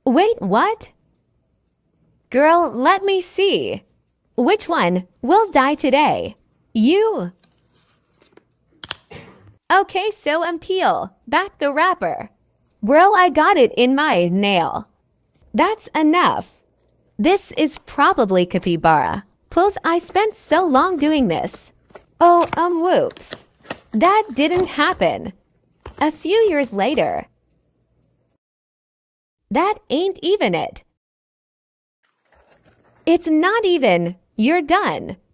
Wait, what? Girl, let me see. Which one will die today? You. Okay, sew and peel. Back the wrapper. Well, I got it in my nail. That's enough. This is probably capybara. Plus, I spent so long doing this. Oh, whoops. That didn't happen. A few years later. That ain't even it. It's not even. You're done.